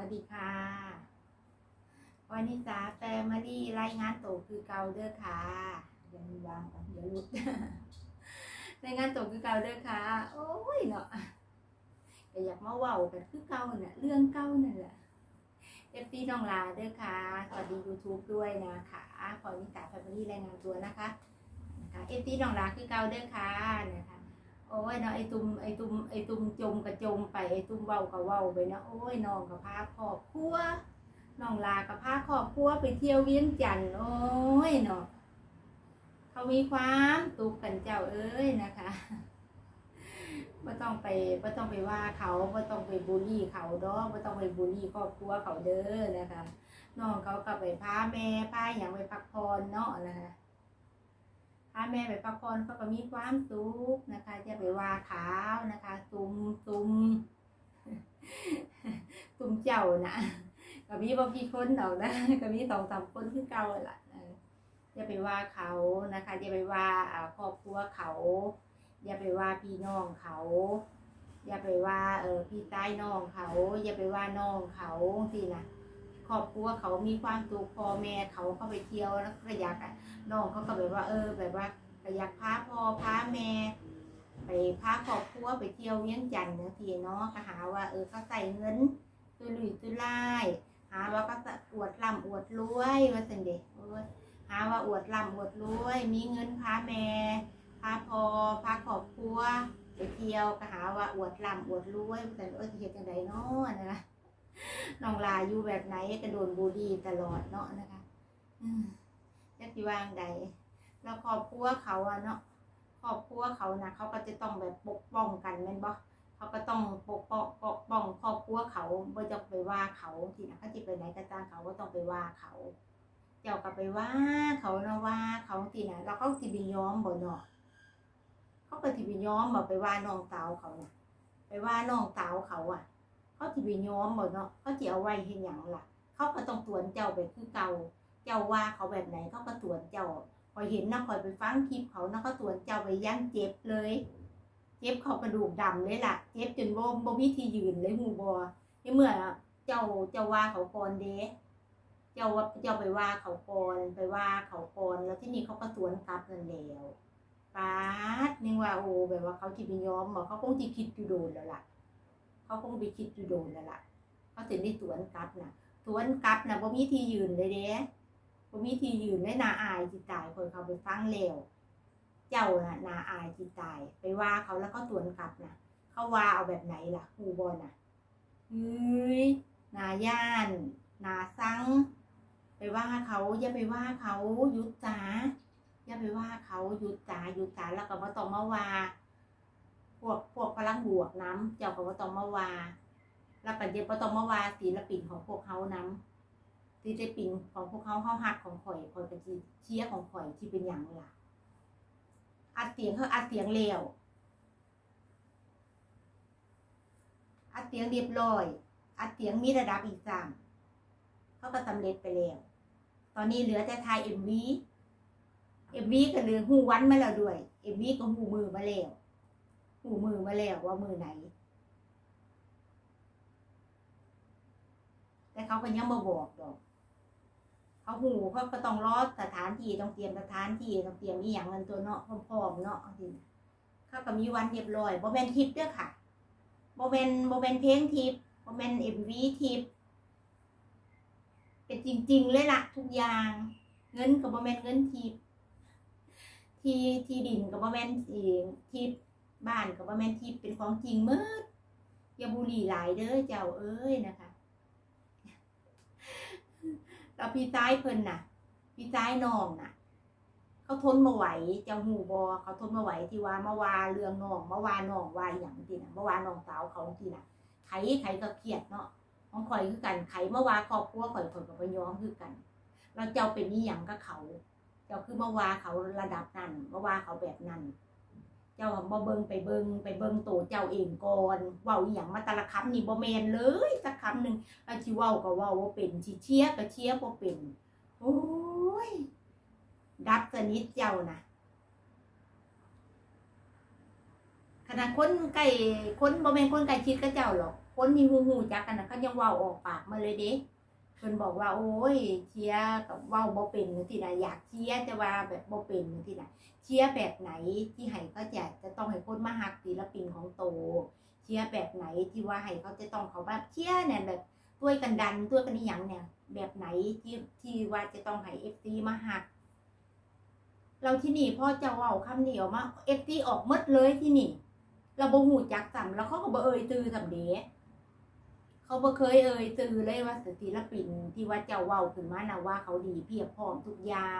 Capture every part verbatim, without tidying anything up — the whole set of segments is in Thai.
วัสดีค่ะวันนี้จ้าแฟมิลี่รายงานตัวคือเก่าเด้อค่ะยังมีวางก่อนเดี๋ยวลุกรายงานตัวคือเก่าเด้อค่ะโอ้ยเนาะแต่อยากมาเว้ากันคือเก่าเนี่ยเรื่องเก่านั่นแหละเอฟซีน้องลาเด้อค่ะสวัสดี ยูทูบ ด้วยนะคะขอนิสาแฟมิลี่รายงานตัวนะคะนะคะเอฟซีน้องลาคือเก่าเด้อค่ะนะคะโอ้ยเนาะไอตุ้มไอตุ้มไอตุ้มจมกระจมไปไอตุ้มเว้ากับเว้าไปนะโอ้ยน้องกับพาครอบครัวน้องลากับพาครอบครัวไปเที่ยวเวียงจันทน์โอ้ยเนาะเขามีความตุกกันเจ้าเอ้ยนะคะไม่ต้องไปไม่ต้องไปว่าเขาไม่ต้องไปบูลลี่เขาดอกไม่ต้องไปบูลลี่ครอบครัวเขาเด้อนะคะน้องเขาก็ไปพาแม่พาอย่างไปพักผ่อนเนาะนะคะพาแม่ไปพักผ่อนเขาก็มีความสุขนะคะจะไปว่าเขานะคะตุมตุมตุมเจ้านะก็มีบางทีคนเดานะก็มีสองสามคนคือเก่าแหละอย่าไปว่าเขานะคะอย่าไปว่าครอบครัวเขาอย่าไปว่าพี่น้องเขาอย่าไปว่าเออพี่ใต้น้องเขาอย่าไปว่าน้องเขาสินะครอบครัวเขามีความสุขพ่อแม่เขาเข้าไปเที่ยวแล้วก็อยากน้องเขาก็แบบว่าเออแบบว่าอยากพาพ่อพาแม่ไปพาครอบครัวไปเที่ยวเวียงจันทน์ทีเนาะก็หาว่าเออเขาใส่เงินตุลุยตุไล่หาว่าก็อวดร่ำอวดรวยว่าสันเด็กหาว่าอวดร่ำอวดรวยมีเงินพาแม่พาพ่อพาครอบครัวไปเที่ยวก็หาว่าอวดร่ำอวดรวยแต่เออจะเห็นยังไงเนาะนะคะน้องลาอยู่แบบไหนก็โดนบูลลี่ตลอดเนาะนะคะจะที่วางใดแล้วครอบครัวเขาอะเนาะครอบครัวเขานะเขาก็จะต้องแบบปกป้องกันแม่นบ่เขาก็ต้องปกป้องปกป้องครอบครัวเขาไม่จะไปว่าเขาทีนะเขาจะไปไหนก็ตามเขาก็ต้องไปว่าเขาเจ้าก็ไปว่าเขาเนาะว่าเขาทีนะแล้วเขาสิบิยอมบ่เนาะเขาก็สิบิยอมบ่ไปว่าน้องสาวเขาน่ะไปว่าน้องสาวเขาอ่ะเขาสิบิยอมบ่เนาะเขาจะเอาไว้เห็นอย่างล่ะเขาก็ต้องตวนเจ้าไปคือเก่าเจ้าว่าเขาแบบไหนเขาก็ตวนเจ้าพอเห็นนะคอยไปฟังคลิปเขานะเขาตวนเจ้าไปย่างเจ็บเลยเจ็บเขากระดูกดำเลยล่ะเจ็บจนบ่บ่มีที่ยืนเลยหูบอในเมื่อเจ้าเจ้าว่าเขาก่อนเด้เจ้าว่าเจ้าไปว่าเขาก่อนไปว่าเขาก่อนแล้วที่นี่เขาก็สวนกลับนั่นแล้วป้าดนึงว่าโอ้แบบว่าเขาจิบยอมบอกเขาคงจิคิดอยู่โดนแล้วล่ะเขาคงไปคิดอยู่โดนแล้วล่ะเขาถึงได้สวนกลับนะสวนกลับนะบ่มีที่ยืนเลยเด้บ่มีที่ยืนเลยนาอายจิตตายคนเขาไปฟังแล้วเจ้าน่ะนาอายจิตตายไปว่าเขาแล้วก็สวนกลับนะเขาว่าเอาแบบไหนล่ะหูบอลน่ะเฮ้ยนาย่านนาซังไปว่าเขาอย่าไปว่าเขาหยุดจ้าอย่าไปว่าเขาหยุดจ้าหยุดจ้าแล้วก็มาต้องมาว่าพวกพวกพลังบวกน้ำเจ้าก็มาต้องมาว่าแล้วก็เดี๋ยวมาต้องมาว่าศิลปินของพวกเขาน้ำศิลปินของพวกเขาเขาฮักของข่อยข่อยเป็นเชียร์ของข่อยที่เป็นอย่างล่ะอัดเสียงเขาอัดเสียงเร็วอัดเสียงเรียบร้อยอัดเสียงมีระดับอีกสามเขาก็สำเร็จไปแล้วตอนนี้เหลือแต่ถ่ายเอ็มวีเอ็มวีก็เหลือหูวันมาแล้วด้วยเอ็มวีก็หูมือมาแล้วหูมือมาแล้วว่ามือไหนแต่เขาก็ยังมาบอกดอกเขาหูเขาก็ต้องรอสถานที่ต้องเตรียมสถานที่ต้องเตรียมอีหยังเงินตัวเนาะพร้อมๆเนาะจริงเขาก็มีวันเรียบร้อยโมเมนทิปด้วยค่ะโมเมนโมเมนเพลงทิปโมเมนเอ็มวีทิปเป็นจริงๆเลยล่ะทุกอย่างเงินกับโมเมนเงินทิปที่ที่ดินกับโมเมนทิปบ้านกับโมเมนทิปเป็นของจริงมืดอย่าบุหรี่หลายเด้อเจ้าเอ้ยนะคะแล้วพี่ซ้ายเพิ่นน่ะพี่ซ้ายน้องน่ะเขาทนมาไหวเจ้าหูบอเขาทนมาไหวที่ว่ามาว่าเรื่องน้องมาว่าน้องว่าอย่างที่น่ะมาว่าน้องสาวเขาที่น่ะไข่ไข่ก็เครียดเนาะของข่อยคือกันไข่มาว่าครอบครัวข่อยข่อยกับไปย้อมคือกันเราเจ้าเป็นนี่อย่างก็เขาเจ้าคือมาว่าเขาระดับนั้นมาว่าเขาแบบนั้นเจ้าบ่เบิ่งไปเบิ่งไปเบิ่งโตเจ้าเองก่อนเว้าอย่างมาแต่ละคำนี่บ่แมนเลยสักคำหนึ่งอาชีเว้าก็เว้าว่าเป็นชีเชียก็เชียบ่เป็นโอ้ยดับสนิทเจ้านะขนาดคนใกล้คนบ่แม่นคนใกล้ชิดกับเจ้าหรอกคนที่ฮู้ฮู้จักกันน่ะเขายังเว้าออกปากมาเลยเด้เพิ่นบอกว่าโอ้ยเชียร์กับเว้าบ่เป็นจังซี่น่ะอยากเชียร์แต่ว่าแบบบ่เป็นจังซี่น่ะเชียร์แบบไหนที่ให้เขาจะจะต้องให้คนมาฮักศิลปินของโตเชียร์แบบไหนที่ว่าให้เขาจะต้องเขาแบบเชียร์เนี่ยแบบช่วยกันดันช่วยกันอีหยังเนี่ยแบบไหนที่ที่ว่าจะต้องให้ เอฟ ซี มาฮักเราที่นี่พ่อจะเว้าคำเดียวมา เอฟ ซี ออกหมดเลยที่นี่เราบ่ฮู้จักซ้ำแล้วเขาก็บ่เอ่ยตือซ้ำเด้เขาบ่เคยเอ่ยตือเลยว่าศิลปินที่ว่าเจ้าเว้าขึ้นมานะว่าเขาดีเพียบพร้อมทุกอย่าง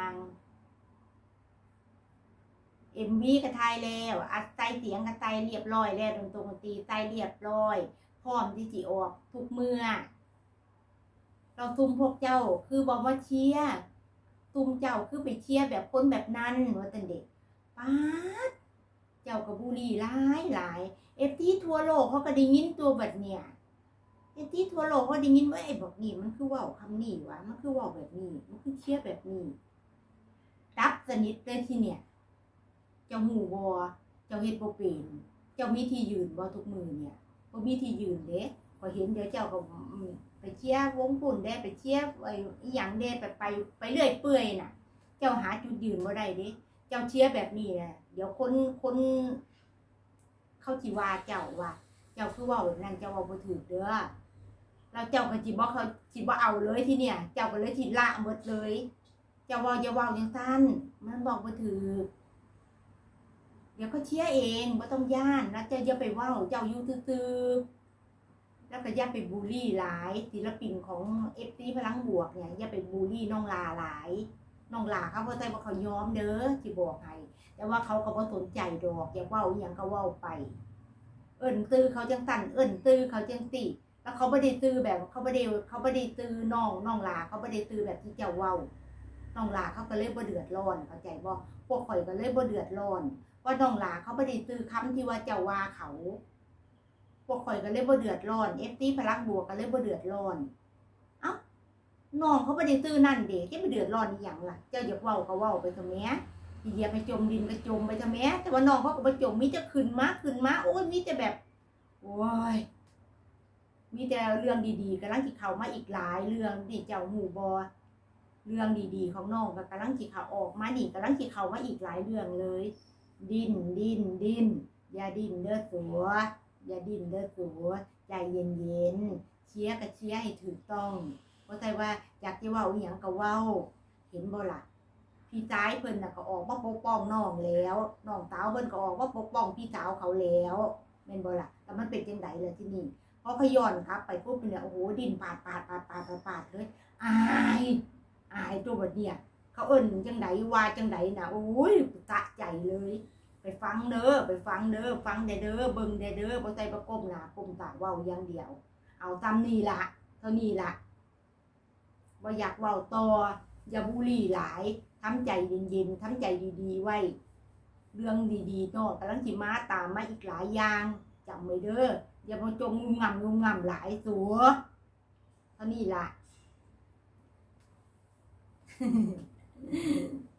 เอ็ม วี ก็ถ่ายแล้วอัดใส่เสียงก็ใส่เรียบร้อยแล้วดนตรีใส่เรียบร้อยพร้อมที่สิออกทุกเมื่อเราซุ่มพวกเจ้าคือบอกว่าเชียร์ซุ่มเจ้าคือไปเชียร์แบบคนแบบนั้นว่าแต่เด็กป๊าดเจ้ากับบุรีหลายหลายเอฟที่ทั่วโลกเขาก็ได้ยินตัวแบบเนี้ยเอฟที่ทั่วโลกเขาได้ยินว่าไอ้บอกนี่มันคือว่าคำนี้วะมันคือว่าแบบนี้มันคือเชียร์แบบนี้ดับสนิทเลยทีเนี่ยเจ้าหูวอเจ้าเฮ็ดบ่เป็นเจ้ามีที่ยืนบ่ทุกมือเนี่ยบ่มีที่ยืนเด้พอเห็นเดี๋ยวเจ้าก็ไปเชียร์วงปุ่นได้ไปเชียร์ไอ้อีหยังเด้ไปไปไปเรื่อยเปื่อยน่ะเจ้าหาจุดยืนบ่ได้เด้เจ้าเชียร์แบบนี้น่ะเดี๋ยวคนคนเขาสิว่าเจ้าว่าเจ้าคือว่าแบบนั้นเจ้าว่าบ่ถูกเด้อแล้วเจ้าก็สิบ่เขาสิบ่เอาเลยทีเนี่ยเจ้าก็เลยสิละหมดเลยเจ้าว่าอย่าเว้าจังซั่นมันบอกบ่ถูกเดี๋ยวเขาเชียร์เองไม่ต้องย่านนะจะอย่าไปว่าเจ้าอยู่ตื้อๆแล้วก็อย่าไปบูลลี่หลายศิลปินของเอฟซีพลังบวกเนี่ยอย่าไปบูลลี่น้องลาหลายน้องลาเขาเพราะใจว่าเขายอมเด้อที่บอกให้แต่ว่าเขาก็บ่สนใจดอกอย่าว่าอย่างก็ว่าไปเอิ้นตื้อเขาจังสั่นเอิ้นตื้อเขาจังติแล้วเขาไม่ได้ตื้อแบบเขาไม่ได้เขาไม่ได้ตื้อน้องน้องลาเขาไม่ได้ตื้อแบบที่เจ้าว่าน้องลาเขาก็เลยบ่เดือดร้อนเข้าใจบ่พวกข่อยก็เลยบ่เดือดร้อนว่าน้องหลาเขาไม่ได้ตื้อคำที่ว่าเจ้าว่าเขาพวกข่อยก็เลยบ่เดือดร้อนเอฟซีพลังบวกก็เลยบ่เดือดร้อนเอ้าน้องเขาไม่ได้ตื้อนั่นเด็กจะไปเดือดร้อนอีหยังล่ะเจ้าอยากเว้าก็เว้าไปเถอะแม่เหยียบไปจมดินก็จมไปเถอะแม่แต่ว่าน้องเขาก็บ่จมมีแต่ขึ้นมาขึ้นมาโอ้ยมีแต่แบบโอ้ยมีแต่เรื่องดีๆกำลังสิเข้ามาอีกหลายเรื่องที่เจ้าหูบ่เรื่องดีๆของน้องก็กำลังสิเข้าออกมานี่กำลังสิเข้ามาอีกหลายเรื่องเลยดิ้นดิ้นดิ้นอย่าดิ้นเด้อสัวอย่าดิ้นเด้อสัวใจเย็นเย็นเชียร์กับเชียร์ให้ถูกต้องเพราะใจว่าอยากจะเว้าอีหยังก็เว้าเห็นบ่ล่ะพี่สายเพิ่นน่ะก็ออกมาปกป้องน้องแล้วน้องสาวเพิ่นก็ออกมาปกป้องพี่สาวเขาแล้วแม่นบ่ล่ะแต่มันเป็นจังไดล่ะที่นี่พอขย้อนครับไปปุ๊บเนี่ยโอ้โหดิ้นปาดปาดปาดปาดปาดเลยอายอายตัวบัดเนี่ยเขาเอิ้นจังไดว่าจังไดน่ะโอ้ยสะใจเลยไปฟังเด้อไปฟังเด้อฟังเด้อเด้อเบิ่งเด้อเด้อบ่ใส่ประกบหน้าก้มตาเว้าอย่างเดียวเอาตามนี้ล่ะเท่านี้ล่ะบ่อยากเว้าต่ออย่าบูลลี่หลายทำใจเย็นๆทำใจดีๆไว้เรื่องดีๆเนาะกำลังสิมาตามมาอีกหลายอย่างจำไว้เด้ออย่ามาจมงุ่มง่ำงุ่มง่ำหลายสัวเท่านี้ล่ะ